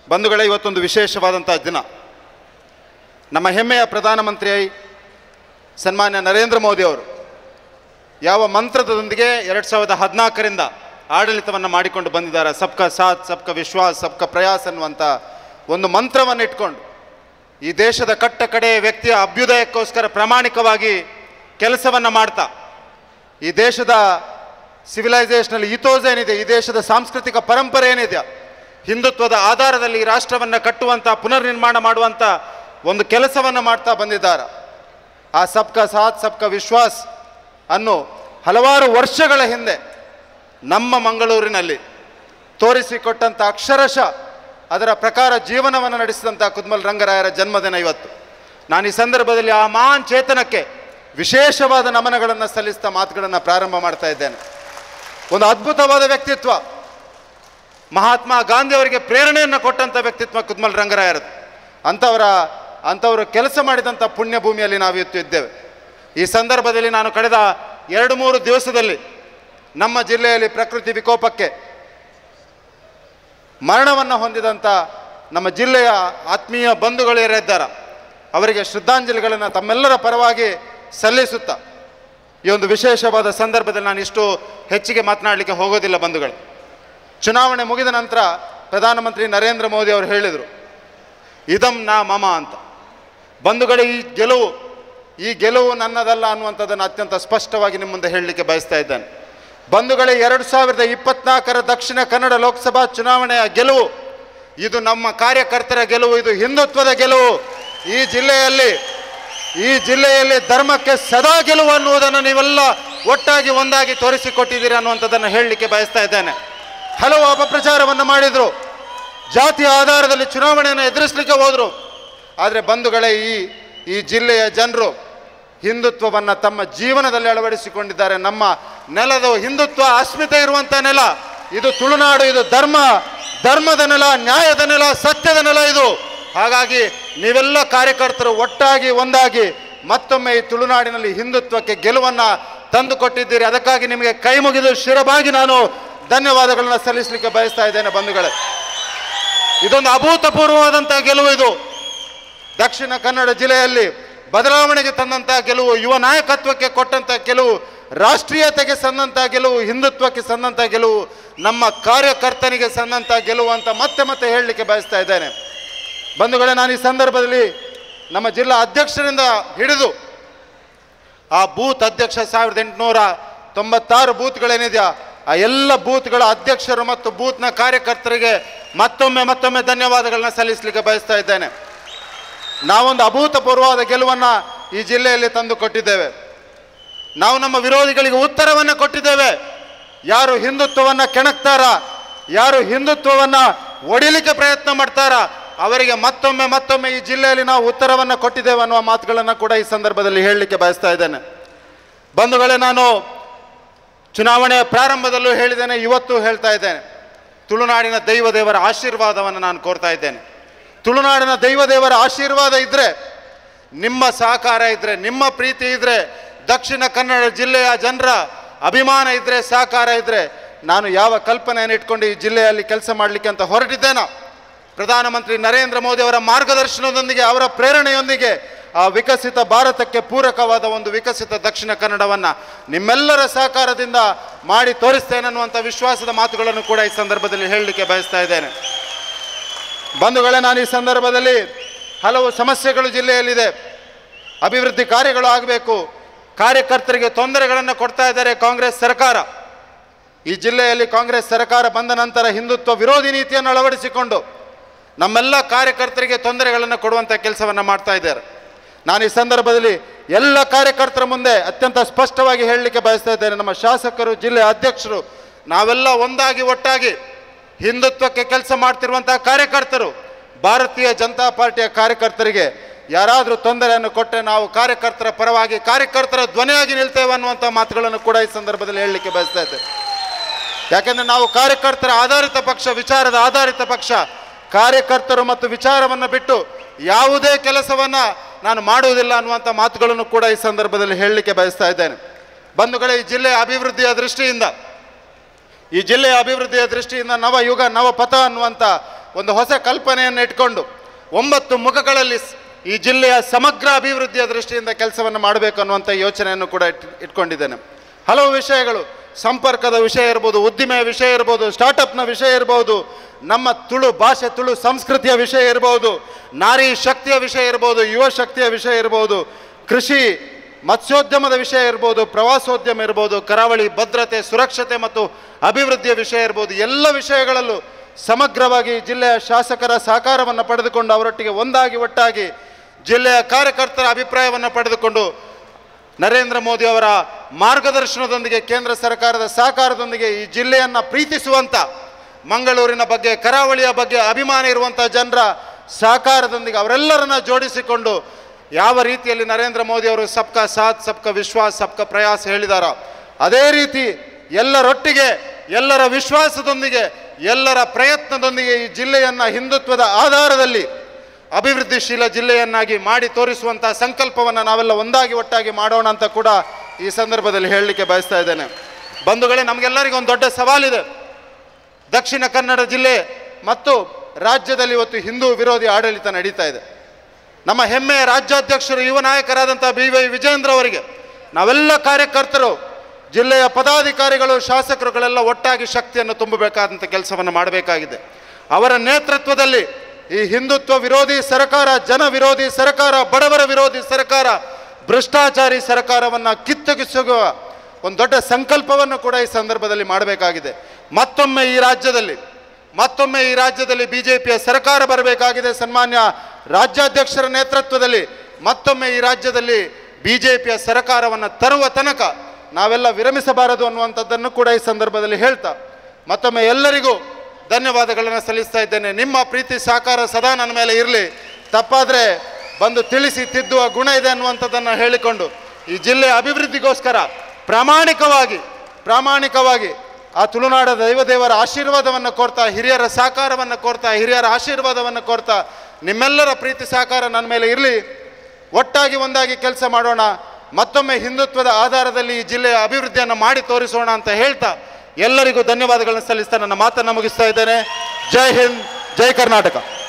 ಬಂಧುಗಳೇ, ಇವತ್ತೊಂದು ವಿಶೇಷವಾದಂಥ ದಿನ. ನಮ್ಮ ಹೆಮ್ಮೆಯ ಪ್ರಧಾನಮಂತ್ರಿ ಸನ್ಮಾನ್ಯ ನರೇಂದ್ರ ಮೋದಿ ಅವರು ಯಾವ ಮಂತ್ರದೊಂದಿಗೆ 2014ರಿಂದ ಆಡಳಿತವನ್ನು ಮಾಡಿಕೊಂಡು ಬಂದಿದ್ದಾರೆ, ಸಬ್ಕಾ ಸಾಥ್ ಸಬ್ಕಾ ವಿಶ್ವಾಸ್ ಸಬ್ಕಾ ಪ್ರಯಾಸ್ ಅನ್ನುವಂಥ ಒಂದು ಮಂತ್ರವನ್ನು ಇಟ್ಕೊಂಡು ಈ ದೇಶದ ಕಟ್ಟ ಕಡೆ ವ್ಯಕ್ತಿಯ ಅಭ್ಯುದಯಕ್ಕೋಸ್ಕರ ಪ್ರಾಮಾಣಿಕವಾಗಿ ಕೆಲಸವನ್ನು ಮಾಡ್ತಾ ಈ ದೇಶದ ಸಿವಿಲೈಸೇಷನಲ್ ಇಥೋಸ್ ಏನಿದೆ, ಈ ದೇಶದ ಸಾಂಸ್ಕೃತಿಕ ಪರಂಪರೆ ಏನಿದೆ, ಹಿಂದುತ್ವದ ಆಧಾರದಲ್ಲಿ ಈ ರಾಷ್ಟ್ರವನ್ನು ಕಟ್ಟುವಂಥ ಪುನರ್ನಿರ್ಮಾಣ ಮಾಡುವಂಥ ಒಂದು ಕೆಲಸವನ್ನು ಮಾಡ್ತಾ ಬಂದಿದ್ದಾರೆ. ಆ ಸಬ್ಕಾ ಸಾಥ್ ಸಬ್ಕಾ ವಿಶ್ವಾಸ್ ಅನ್ನು ಹಲವಾರು ವರ್ಷಗಳ ಹಿಂದೆ ನಮ್ಮ ಮಂಗಳೂರಿನಲ್ಲಿ ತೋರಿಸಿಕೊಟ್ಟಂಥ ಅಕ್ಷರಶಃ ಅದರ ಪ್ರಕಾರ ಜೀವನವನ್ನು ನಡೆಸಿದಂಥ ಕುದ್ಮಲ್ ರಂಗರಾಯರ ಜನ್ಮದಿನ ಇವತ್ತು. ನಾನು ಈ ಸಂದರ್ಭದಲ್ಲಿ ಆ ಮಹಾನ್ ಚೇತನಕ್ಕೆ ವಿಶೇಷವಾದ ನಮನಗಳನ್ನು ಸಲ್ಲಿಸ್ತಾ ಮಾತುಗಳನ್ನು ಪ್ರಾರಂಭ ಮಾಡ್ತಾ ಇದ್ದೇನೆ. ಒಂದು ಅದ್ಭುತವಾದ ವ್ಯಕ್ತಿತ್ವ, ಮಹಾತ್ಮ ಗಾಂಧಿಯವರಿಗೆ ಪ್ರೇರಣೆಯನ್ನು ಕೊಟ್ಟಂಥ ವ್ಯಕ್ತಿತ್ವ ಕುದ್ಮಲ್ ರಂಗರಾಯರದು. ಅಂಥವರು ಕೆಲಸ ಮಾಡಿದಂಥ ಪುಣ್ಯಭೂಮಿಯಲ್ಲಿ ನಾವು ಇವತ್ತು ಇದ್ದೇವೆ. ಈ ಸಂದರ್ಭದಲ್ಲಿ ನಾನು ಕಳೆದ 2-3 ದಿವಸದಲ್ಲಿ ನಮ್ಮ ಜಿಲ್ಲೆಯಲ್ಲಿ ಪ್ರಕೃತಿ ವಿಕೋಪಕ್ಕೆ ಮರಣವನ್ನು ಹೊಂದಿದಂಥ ನಮ್ಮ ಜಿಲ್ಲೆಯ ಆತ್ಮೀಯ ಬಂಧುಗಳು ಯಾರಿದ್ದಾರೆ ಅವರಿಗೆ ಶ್ರದ್ಧಾಂಜಲಿಗಳನ್ನು ತಮ್ಮೆಲ್ಲರ ಪರವಾಗಿ ಸಲ್ಲಿಸುತ್ತಾ ಈ ಒಂದು ವಿಶೇಷವಾದ ಸಂದರ್ಭದಲ್ಲಿ ನಾನು ಇಷ್ಟು ಹೆಚ್ಚಿಗೆ ಮಾತನಾಡಲಿಕ್ಕೆ ಹೋಗೋದಿಲ್ಲ. ಬಂಧುಗಳು, ಚುನಾವಣೆ ಮುಗಿದ ನಂತರ ಪ್ರಧಾನಮಂತ್ರಿ ನರೇಂದ್ರ ಮೋದಿ ಅವರು ಹೇಳಿದರು, ಇದಂ ನಾ ಮಮ ಅಂತ. ಬಂಧುಗಳೇ, ಈ ಗೆಲುವು ನನ್ನದಲ್ಲ ಅನ್ನುವಂಥದ್ದನ್ನು ಅತ್ಯಂತ ಸ್ಪಷ್ಟವಾಗಿ ನಿಮ್ಮ ಮುಂದೆ ಹೇಳಲಿಕ್ಕೆ ಬಯಸ್ತಾ ಇದ್ದೇನೆ. ಬಂಧುಗಳೇ, 2024ರ ದಕ್ಷಿಣ ಕನ್ನಡ ಲೋಕಸಭಾ ಚುನಾವಣೆಯ ಗೆಲುವು ಇದು ನಮ್ಮ ಕಾರ್ಯಕರ್ತರ ಗೆಲುವು, ಇದು ಹಿಂದುತ್ವದ ಗೆಲುವು. ಈ ಜಿಲ್ಲೆಯಲ್ಲಿ ಧರ್ಮಕ್ಕೆ ಸದಾ ಗೆಲುವು ಅನ್ನುವುದನ್ನು ನೀವೆಲ್ಲ ಒಟ್ಟಾಗಿ ಒಂದಾಗಿ ತೋರಿಸಿಕೊಟ್ಟಿದ್ದೀರಿ ಅನ್ನುವಂಥದ್ದನ್ನು ಹೇಳಲಿಕ್ಕೆ ಬಯಸ್ತಾ ಇದ್ದೇನೆ. ಹಲವು ಅಪಪ್ರಚಾರವನ್ನು ಮಾಡಿದರು, ಜಾತಿಯ ಆಧಾರದಲ್ಲಿ ಚುನಾವಣೆಯನ್ನು ಎದುರಿಸಲಿಕ್ಕೆ ಹೋದರು. ಆದರೆ ಬಂಧುಗಳೇ, ಈ ಜಿಲ್ಲೆಯ ಜನರು ಹಿಂದುತ್ವವನ್ನು ತಮ್ಮ ಜೀವನದಲ್ಲಿ ಅಳವಡಿಸಿಕೊಂಡಿದ್ದಾರೆ. ನಮ್ಮ ನೆಲದ ಹಿಂದುತ್ವ ಅಸ್ಮಿತೆ ಇರುವಂಥ ನೆಲ ಇದು ತುಳುನಾಡು, ಇದು ಧರ್ಮದ ನೆಲ, ನ್ಯಾಯದ ನೆಲ, ಸತ್ಯದ ನೆಲ ಇದು. ಹಾಗಾಗಿ ನೀವೆಲ್ಲ ಕಾರ್ಯಕರ್ತರು ಒಟ್ಟಾಗಿ ಒಂದಾಗಿ ಮತ್ತೊಮ್ಮೆ ಈ ತುಳುನಾಡಿನಲ್ಲಿ ಹಿಂದುತ್ವಕ್ಕೆ ಗೆಲುವನ್ನು ತಂದುಕೊಟ್ಟಿದ್ದೀರಿ. ಅದಕ್ಕಾಗಿ ನಿಮಗೆ ಕೈ ಮುಗಿದು ಶಿರಬಾಗಿ ನಾನು ಧನ್ಯವಾದಗಳನ್ನು ಸಲ್ಲಿಸಲಿಕ್ಕೆ ಬಯಸ್ತಾ ಇದ್ದೇನೆ. ಬಂಧುಗಳೇ, ಇದೊಂದು ಅಭೂತಪೂರ್ವವಾದಂಥ ಗೆಲುವು. ಇದು ದಕ್ಷಿಣ ಕನ್ನಡ ಜಿಲ್ಲೆಯಲ್ಲಿ ಬದಲಾವಣೆಗೆ ತಂದಂಥ ಗೆಲುವು, ಯುವ ನಾಯಕತ್ವಕ್ಕೆ ಕೊಟ್ಟಂಥ ಗೆಲುವು, ರಾಷ್ಟ್ರೀಯತೆಗೆ ಸಂದಂಥ ಗೆಲುವು, ಹಿಂದುತ್ವಕ್ಕೆ ಸಂದಂಥ ಗೆಲುವು, ನಮ್ಮ ಕಾರ್ಯಕರ್ತನಿಗೆ ಸಂದಂಥ ಗೆಲುವು ಅಂತ ಮತ್ತೆ ಹೇಳಲಿಕ್ಕೆ ಬಯಸ್ತಾ ಇದ್ದೇನೆ. ಬಂಧುಗಳೇ, ನಾನು ಈ ಸಂದರ್ಭದಲ್ಲಿ ನಮ್ಮ ಜಿಲ್ಲಾ ಅಧ್ಯಕ್ಷರಿಂದ ಹಿಡಿದು ಆ ಬೂತ್ ಅಧ್ಯಕ್ಷ 1896 ಬೂತ್ಗಳೇನಿದೆಯಾ ಆ ಎಲ್ಲ ಬೂತ್ಗಳ ಅಧ್ಯಕ್ಷರು ಮತ್ತು ಬೂತ್ನ ಕಾರ್ಯಕರ್ತರಿಗೆ ಮತ್ತೊಮ್ಮೆ ಧನ್ಯವಾದಗಳನ್ನ ಸಲ್ಲಿಸಲಿಕ್ಕೆ ಬಯಸ್ತಾ ಇದ್ದೇನೆ. ನಾವೊಂದು ಅಭೂತಪೂರ್ವವಾದ ಗೆಲುವನ್ನು ಈ ಜಿಲ್ಲೆಯಲ್ಲಿ ತಂದು ಕೊಟ್ಟಿದ್ದೇವೆ. ನಾವು ನಮ್ಮ ವಿರೋಧಿಗಳಿಗೆ ಉತ್ತರವನ್ನು ಕೊಟ್ಟಿದ್ದೇವೆ. ಯಾರು ಹಿಂದುತ್ವವನ್ನು ಕೆಣಕ್ತಾರ, ಯಾರು ಹಿಂದುತ್ವವನ್ನು ಒಡಿಲಿಕ್ಕೆ ಪ್ರಯತ್ನ ಮಾಡ್ತಾರ ಅವರಿಗೆ ಮತ್ತೊಮ್ಮೆ ಈ ಜಿಲ್ಲೆಯಲ್ಲಿ ನಾವು ಉತ್ತರವನ್ನು ಕೊಟ್ಟಿದ್ದೇವೆ ಅನ್ನುವ ಮಾತುಗಳನ್ನು ಕೂಡ ಈ ಸಂದರ್ಭದಲ್ಲಿ ಹೇಳಲಿಕ್ಕೆ ಬಯಸ್ತಾ ಇದ್ದೇನೆ. ಬಂಧುಗಳೇ, ನಾನು ಚುನಾವಣೆಯ ಪ್ರಾರಂಭದಲ್ಲೂ ಹೇಳಿದ್ದೇನೆ, ಇವತ್ತು ಹೇಳ್ತಾ ಇದ್ದೇನೆ, ತುಳುನಾಡಿನ ದೈವದೇವರ ಆಶೀರ್ವಾದವನ್ನು ನಾನು ಕೋರ್ತಾ ಇದ್ದೇನೆ. ತುಳುನಾಡಿನ ದೈವದೇವರ ಆಶೀರ್ವಾದ ಇದ್ದರೆ, ನಿಮ್ಮ ಸಹಕಾರ ಇದ್ದರೆ, ನಿಮ್ಮ ಪ್ರೀತಿ ಇದ್ದರೆ, ದಕ್ಷಿಣ ಕನ್ನಡ ಜಿಲ್ಲೆಯ ಜನರ ಅಭಿಮಾನ ಇದ್ದರೆ, ಸಹಕಾರ ಇದ್ದರೆ, ನಾನು ಯಾವ ಕಲ್ಪನೆಯನ್ನು ಇಟ್ಕೊಂಡು ಈ ಜಿಲ್ಲೆಯಲ್ಲಿ ಕೆಲಸ ಮಾಡಲಿಕ್ಕೆ ಅಂತ ಹೊರಟಿದ್ದೇನೋ ಪ್ರಧಾನಮಂತ್ರಿ ನರೇಂದ್ರ ಮೋದಿ ಅವರ ಮಾರ್ಗದರ್ಶನದೊಂದಿಗೆ, ಅವರ ಪ್ರೇರಣೆಯೊಂದಿಗೆ ಆ ವಿಕಸಿತ ಭಾರತಕ್ಕೆ ಪೂರಕವಾದ ಒಂದು ವಿಕಸಿತ ದಕ್ಷಿಣ ಕನ್ನಡವನ್ನು ನಿಮ್ಮೆಲ್ಲರ ಸಹಕಾರದಿಂದ ಮಾಡಿ ತೋರಿಸ್ತೇನೆ ಅನ್ನುವಂಥ ವಿಶ್ವಾಸದ ಮಾತುಗಳನ್ನು ಕೂಡ ಈ ಸಂದರ್ಭದಲ್ಲಿ ಹೇಳಲಿಕ್ಕೆ ಬಯಸ್ತಾ ಇದ್ದೇನೆ. ಬಂಧುಗಳೇ, ನಾನು ಈ ಸಂದರ್ಭದಲ್ಲಿ ಹಲವು ಸಮಸ್ಯೆಗಳು ಜಿಲ್ಲೆಯಲ್ಲಿದೆ, ಅಭಿವೃದ್ಧಿ ಕಾರ್ಯಗಳು ಆಗಬೇಕು, ಕಾರ್ಯಕರ್ತರಿಗೆ ತೊಂದರೆಗಳನ್ನು ಕೊಡ್ತಾ ಇದ್ದಾರೆ ಕಾಂಗ್ರೆಸ್ ಸರ್ಕಾರ. ಈ ಜಿಲ್ಲೆಯಲ್ಲಿ ಕಾಂಗ್ರೆಸ್ ಸರ್ಕಾರ ಬಂದ ನಂತರ ಹಿಂದುತ್ವ ವಿರೋಧಿ ನೀತಿಯನ್ನು ಅಳವಡಿಸಿಕೊಂಡು ನಮ್ಮೆಲ್ಲ ಕಾರ್ಯಕರ್ತರಿಗೆ ತೊಂದರೆಗಳನ್ನು ಕೊಡುವಂಥ ಕೆಲಸವನ್ನು ಮಾಡ್ತಾ ಇದ್ದಾರೆ. ನಾನು ಈ ಸಂದರ್ಭದಲ್ಲಿ ಎಲ್ಲ ಕಾರ್ಯಕರ್ತರ ಮುಂದೆ ಅತ್ಯಂತ ಸ್ಪಷ್ಟವಾಗಿ ಹೇಳಲಿಕ್ಕೆ ಬಯಸ್ತಾ ಇದ್ದೇನೆ, ನಮ್ಮ ಶಾಸಕರು, ಜಿಲ್ಲೆಯ ಅಧ್ಯಕ್ಷರು, ನಾವೆಲ್ಲ ಒಟ್ಟಾಗಿ ಹಿಂದುತ್ವಕ್ಕೆ ಕೆಲಸ ಮಾಡ್ತಿರುವಂಥ ಕಾರ್ಯಕರ್ತರು, ಭಾರತೀಯ ಜನತಾ ಪಾರ್ಟಿಯ ಕಾರ್ಯಕರ್ತರಿಗೆ ಯಾರಾದರೂ ತೊಂದರೆಯನ್ನು ಕೊಟ್ಟರೆ ನಾವು ಕಾರ್ಯಕರ್ತರ ಪರವಾಗಿ, ಕಾರ್ಯಕರ್ತರ ಧ್ವನಿಯಾಗಿ ನಿಲ್ತೇವೆ ಅನ್ನುವಂಥ ಮಾತುಗಳನ್ನು ಕೂಡ ಈ ಸಂದರ್ಭದಲ್ಲಿ ಹೇಳಲಿಕ್ಕೆ ಬಯಸ್ತಾ ಇದ್ದೇವೆ. ಯಾಕೆಂದರೆ ನಾವು ಕಾರ್ಯಕರ್ತರ ಆಧಾರಿತ ಪಕ್ಷ, ವಿಚಾರದ ಆಧಾರಿತ ಪಕ್ಷ. ಕಾರ್ಯಕರ್ತರು ಮತ್ತು ವಿಚಾರವನ್ನು ಬಿಟ್ಟು ಯಾವುದೇ ಕೆಲಸವನ್ನು ನಾನು ಮಾಡುವುದಿಲ್ಲ ಅನ್ನುವಂಥ ಮಾತುಗಳನ್ನು ಕೂಡ ಈ ಸಂದರ್ಭದಲ್ಲಿ ಹೇಳಲಿಕ್ಕೆ ಬಯಸ್ತಾ ಇದ್ದೇನೆ. ಬಂಧುಗಳೇ, ಈ ಜಿಲ್ಲೆಯ ಅಭಿವೃದ್ಧಿಯ ದೃಷ್ಟಿಯಿಂದ ನವಯುಗ ನವಪಥ ಅನ್ನುವಂಥ ಒಂದು ಹೊಸ ಕಲ್ಪನೆಯನ್ನು ಇಟ್ಕೊಂಡು 9 ಮುಖಗಳಲ್ಲಿ ಈ ಜಿಲ್ಲೆಯ ಸಮಗ್ರ ಅಭಿವೃದ್ಧಿಯ ದೃಷ್ಟಿಯಿಂದ ಕೆಲಸವನ್ನು ಮಾಡಬೇಕು ಅನ್ನುವಂಥ ಯೋಚನೆಯನ್ನು ಕೂಡ ಇಟ್ಕೊಂಡಿದ್ದೇನೆ. ಹಲವು ವಿಷಯಗಳು, ಸಂಪರ್ಕದ ವಿಷಯ ಇರ್ಬೋದು, ಉದ್ದಿಮೆಯ ವಿಷಯ ಇರ್ಬೋದು, ಸ್ಟಾರ್ಟಪ್ನ ವಿಷಯ ಇರ್ಬೋದು, ನಮ್ಮ ತುಳು ಭಾಷೆ ತುಳು ಸಂಸ್ಕೃತಿಯ ವಿಷಯ ಇರ್ಬೋದು, ನಾರಿ ಶಕ್ತಿಯ ವಿಷಯ ಇರ್ಬೋದು, ಯುವ ಶಕ್ತಿಯ ವಿಷಯ ಇರ್ಬೋದು, ಕೃಷಿ ಮತ್ಸ್ಯೋದ್ಯಮದ ವಿಷಯ ಇರ್ಬೋದು, ಪ್ರವಾಸೋದ್ಯಮ ಇರ್ಬೋದು, ಕರಾವಳಿ ಭದ್ರತೆ ಸುರಕ್ಷತೆ ಮತ್ತು ಅಭಿವೃದ್ಧಿಯ ವಿಷಯ ಇರ್ಬೋದು, ಎಲ್ಲ ವಿಷಯಗಳಲ್ಲೂ ಸಮಗ್ರವಾಗಿ ಜಿಲ್ಲೆಯ ಶಾಸಕರ ಸಹಕಾರವನ್ನು ಪಡೆದುಕೊಂಡು ಅವರೊಟ್ಟಿಗೆ ಒಟ್ಟಾಗಿ ಜಿಲ್ಲೆಯ ಕಾರ್ಯಕರ್ತರ ಅಭಿಪ್ರಾಯವನ್ನು ಪಡೆದುಕೊಂಡು ನರೇಂದ್ರ ಮೋದಿ ಅವರ ಮಾರ್ಗದರ್ಶನದೊಂದಿಗೆ ಕೇಂದ್ರ ಸರ್ಕಾರದ ಸಹಕಾರದೊಂದಿಗೆ ಈ ಜಿಲ್ಲೆಯನ್ನು ಪ್ರೀತಿಸುವಂಥ, ಮಂಗಳೂರಿನ ಬಗ್ಗೆ ಕರಾವಳಿಯ ಬಗ್ಗೆ ಅಭಿಮಾನ ಇರುವಂಥ ಜನರ ಸಹಕಾರದೊಂದಿಗೆ ಅವರೆಲ್ಲರನ್ನ ಜೋಡಿಸಿಕೊಂಡು ಯಾವ ರೀತಿಯಲ್ಲಿ ನರೇಂದ್ರ ಮೋದಿ ಅವರು ಸಬ್ಕಾ ಸಾಥ್ ಸಬ್ಕಾ ವಿಶ್ವಾಸ್ ಸಬ್ಕಾ ಪ್ರಯಾಸ ಹೇಳಿದಾರೋ ಅದೇ ರೀತಿ ಎಲ್ಲರೊಟ್ಟಿಗೆ ಎಲ್ಲರ ವಿಶ್ವಾಸದೊಂದಿಗೆ ಎಲ್ಲರ ಪ್ರಯತ್ನದೊಂದಿಗೆ ಈ ಜಿಲ್ಲೆಯನ್ನು ಹಿಂದುತ್ವದ ಆಧಾರದಲ್ಲಿ ಅಭಿವೃದ್ಧಿಶೀಲ ಜಿಲ್ಲೆಯನ್ನಾಗಿ ಮಾಡಿ ತೋರಿಸುವಂಥ ಸಂಕಲ್ಪವನ್ನು ನಾವೆಲ್ಲ ಒಟ್ಟಾಗಿ ಮಾಡೋಣ ಅಂತ ಕೂಡ ಈ ಸಂದರ್ಭದಲ್ಲಿ ಹೇಳಲಿಕ್ಕೆ ಬಯಸ್ತಾ ಇದ್ದೇನೆ. ಬಂಧುಗಳೇ, ನಮಗೆಲ್ಲರಿಗೂ ಒಂದು ದೊಡ್ಡ ಸವಾಲಿದೆ. ದಕ್ಷಿಣ ಕನ್ನಡ ಜಿಲ್ಲೆ ಮತ್ತು ರಾಜ್ಯದಲ್ಲಿ ಇವತ್ತು ಹಿಂದೂ ವಿರೋಧಿ ಆಡಳಿತ ನಡೀತಾ ಇದೆ. ನಮ್ಮ ಹೆಮ್ಮೆಯ ರಾಜ್ಯಾಧ್ಯಕ್ಷರು ಯುವ ನಾಯಕರಾದಂಥ BY ವಿಜೇಂದ್ರ ಅವರಿಗೆ ನಾವೆಲ್ಲ ಕಾರ್ಯಕರ್ತರು, ಜಿಲ್ಲೆಯ ಪದಾಧಿಕಾರಿಗಳು, ಶಾಸಕರುಗಳೆಲ್ಲ ಒಟ್ಟಾಗಿ ಶಕ್ತಿಯನ್ನು ತುಂಬಬೇಕಾದಂಥ ಕೆಲಸವನ್ನು ಮಾಡಬೇಕಾಗಿದೆ. ಅವರ ನೇತೃತ್ವದಲ್ಲಿ ಈ ಹಿಂದುತ್ವ ವಿರೋಧಿ ಸರ್ಕಾರ, ಜನ ವಿರೋಧಿ ಸರ್ಕಾರ, ಬಡವರ ವಿರೋಧಿ ಸರ್ಕಾರ, ಭ್ರಷ್ಟಾಚಾರಿ ಸರ್ಕಾರವನ್ನು ಕಿತ್ತೊಗೆಸುವ ಒಂದು ದೊಡ್ಡ ಸಂಕಲ್ಪವನ್ನು ಕೂಡ ಈ ಸಂದರ್ಭದಲ್ಲಿ ಮಾಡಬೇಕಾಗಿದೆ. ಮತ್ತೊಮ್ಮೆ ಈ ರಾಜ್ಯದಲ್ಲಿ BJPಯ ಸರ್ಕಾರ ಬರಬೇಕಾಗಿದೆ. ಸನ್ಮಾನ್ಯ ರಾಜ್ಯಾಧ್ಯಕ್ಷರ ನೇತೃತ್ವದಲ್ಲಿ ಮತ್ತೊಮ್ಮೆ ಈ ರಾಜ್ಯದಲ್ಲಿ BJPಯ ಸರ್ಕಾರವನ್ನು ತರುವ ತನಕ ನಾವೆಲ್ಲ ವಿರಮಿಸಬಾರದು ಅನ್ನುವಂಥದ್ದನ್ನು ಕೂಡ ಈ ಸಂದರ್ಭದಲ್ಲಿ ಹೇಳ್ತಾ ಮತ್ತೊಮ್ಮೆ ಎಲ್ಲರಿಗೂ ಧನ್ಯವಾದಗಳನ್ನು ಸಲ್ಲಿಸ್ತಾ ಇದ್ದೇನೆ. ನಿಮ್ಮ ಪ್ರೀತಿ ಸಹಕಾರ ಸದಾ ನನ್ನ ಮೇಲೆ ಇರಲಿ. ತಪ್ಪಾದರೆ ಬಂದು ತಿಳಿಸಿ ತಿದ್ದುವ ಗುಣ ಇದೆ ಅನ್ನುವಂಥದ್ದನ್ನು ಹೇಳಿಕೊಂಡು ಈ ಜಿಲ್ಲೆಯ ಅಭಿವೃದ್ಧಿಗೋಸ್ಕರ ಪ್ರಾಮಾಣಿಕವಾಗಿ ಆ ತುಳುನಾಡ ದೈವದೇವರ ಆಶೀರ್ವಾದವನ್ನು ಕೋರ್ತಾ, ಹಿರಿಯರ ಸಹಕಾರವನ್ನು ಕೋರ್ತಾ, ಹಿರಿಯರ ಆಶೀರ್ವಾದವನ್ನು ಕೋರ್ತಾ ನಿಮ್ಮೆಲ್ಲರ ಪ್ರೀತಿ ಸಹಕಾರ ನನ್ನ ಮೇಲೆ ಇರಲಿ. ಒಂದಾಗಿ ಕೆಲಸ ಮಾಡೋಣ. ಮತ್ತೊಮ್ಮೆ ಹಿಂದುತ್ವದ ಆಧಾರದಲ್ಲಿ ಈ ಜಿಲ್ಲೆಯ ಅಭಿವೃದ್ಧಿಯನ್ನು ಮಾಡಿ ತೋರಿಸೋಣ ಅಂತ ಹೇಳ್ತಾ ಎಲ್ಲರಿಗೂ ಧನ್ಯವಾದಗಳನ್ನು ಸಲ್ಲಿಸ್ತಾ ನನ್ನ ಮಾತನ್ನು ಮುಗಿಸ್ತಾ ಇದ್ದೇನೆ. ಜೈ ಹಿಂದ್, ಜೈ ಕರ್ನಾಟಕ.